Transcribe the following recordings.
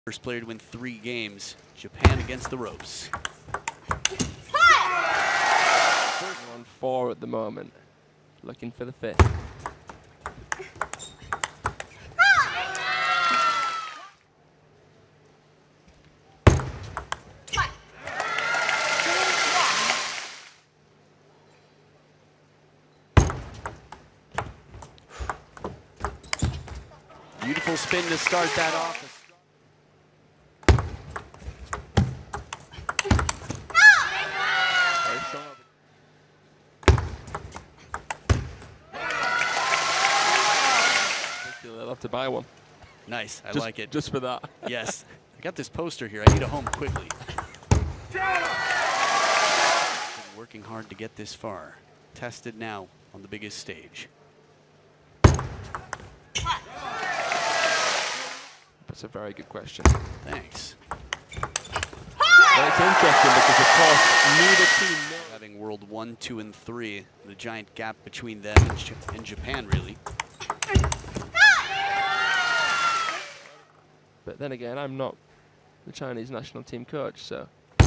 First player to win 3 games. Japan against the ropes. We're on 4 at the moment. Looking for the 5th. Beautiful spin to start that off. They'll have to buy one. Nice, I just, like it. Just for that. Yes, I got this poster here. I need a home quickly. Been working hard to get this far. Tested now on the biggest stage. That's a very good question. Thanks. Well, it's interesting because, of course, neither team knows. Having World 1, 2, and 3, the giant gap between them and Japan, really. But then again, I'm not the Chinese national team coach, so.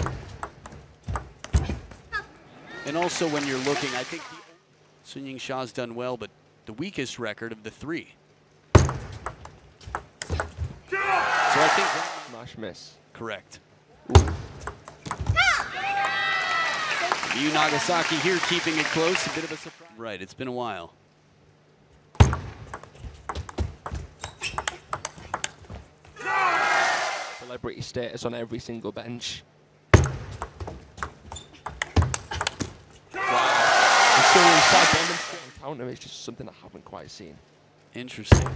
And also when you're looking, I think Sun Ying Sha's done well, but the weakest record of the 3. So I think Smash miss. correct. Ooh. Miyu Nagasaki here keeping it close, a bit of a surprise. Right, it's been a while. Celebrity status on every single bench. Wow. And still inside on counter is just something I haven't quite seen. Interesting.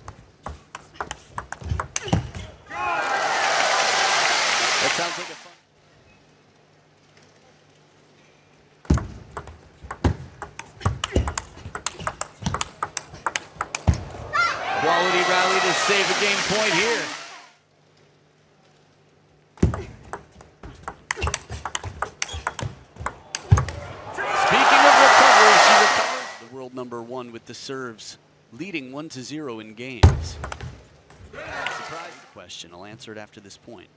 That sounds like a fun. Quality rally to save a game point here. Speaking of recovery, she recovers. The world #1 with the serves, leading 1-0 in games. Surprise question. I'll answer it after this point.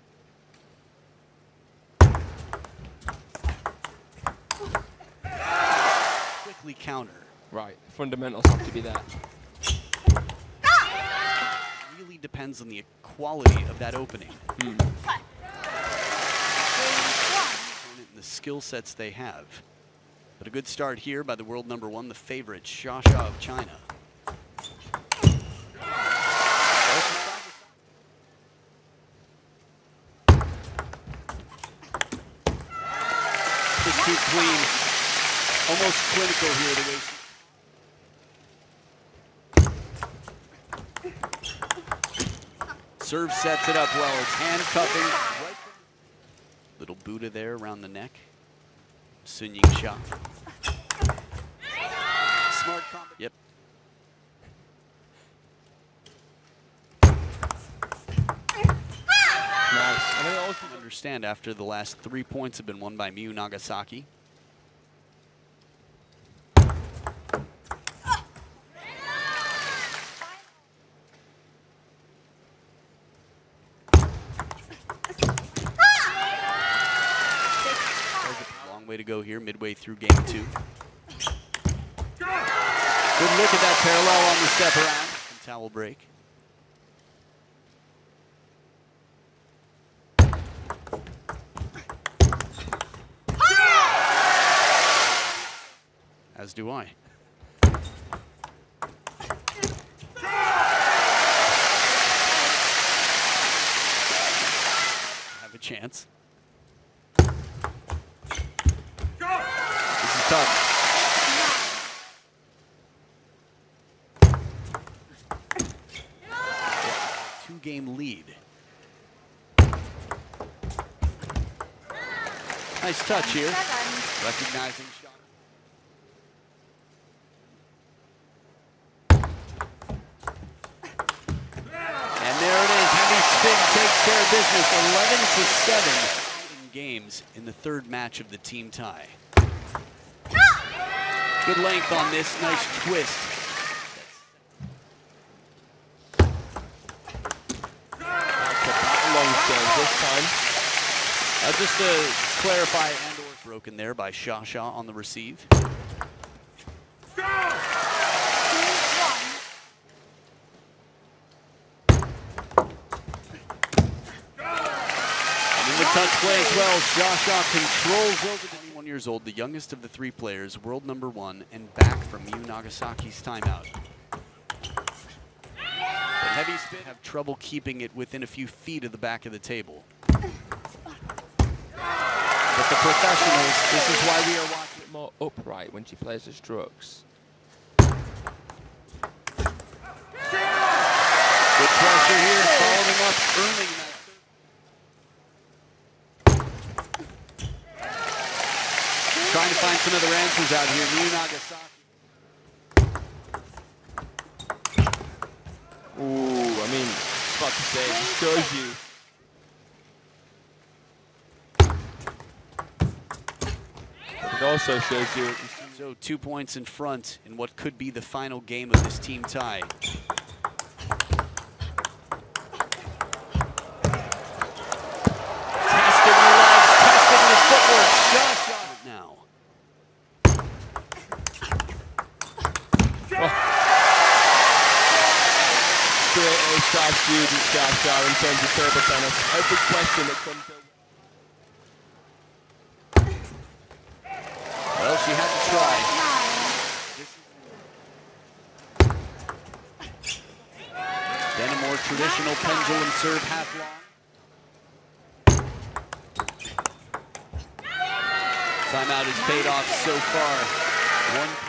Quickly counter. Right, fundamentals have to be there. Really depends on the quality of that opening. And the skill sets they have. But a good start here by the world #1, the favorite, Xia Xia of China. Just too clean. Almost clinical here the way she serve sets it up well. It's handcuffing. Right. Little Buddha there around the neck. Sun Ying Sha. Smart combo. Yep. Nice. I mean, You can understand after the last 3 points have been won by Miyu Nagasaki. Long way to go here, midway through game 2. Good look at that parallel on the step around and towel break. As do I. Have a chance. This is tough. Two-game lead. Nice touch here. Recognizing shot. And there it is. Heavy spin takes care of business. 11-7 in games in the 3rd match of the team tie. Good length on this. Nice twist. long serve this time. Just to clarify, and/or broken there by Shasha on the receive. The touch play as well. Shasha controls over the 21 years old, the youngest of the three players, world number 1, and back from Miyu Nagasaki's timeout. The heavy spin have trouble keeping it within a few feet of the back of the table. But the professionals, this is why we are watching. More upright when she plays the strokes. Good pressure here, following up, earning that. Trying to find some other answers out here. Miyu Nagasaki. Ooh, I mean, about to say, it shows you. It also shows you. So 2 points in front in what could be the final game of this team tie. Testing the legs, testing the footwork. Shot now. Great A-star student, Shasha, in terms of table tennis. Every question that comes up. Well, she had to try. Then a more traditional pendulum serve half long. Timeout has paid off so far. 1 point.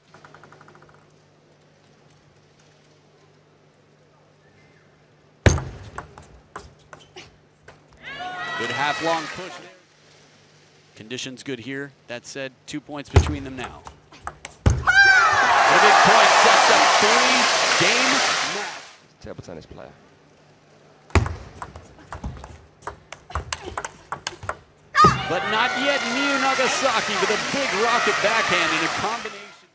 Good half-long push there. Conditions good here. That said, 2 points between them now. The big point sets up 3-game match. Table tennis player. But not yet. Miyu Nagasaki with a big rocket backhand in a combination.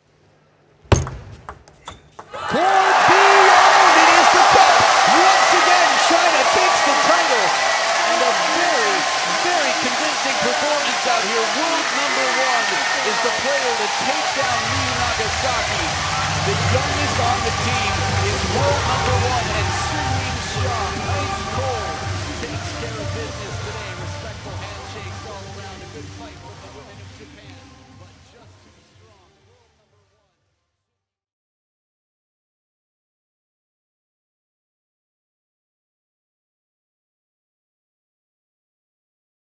Court beyond. It is the cup. Once again, China takes the title. And a very, very convincing performance out here. World number 1 is the player to take down Miyu Nagasaki, the youngest on the team.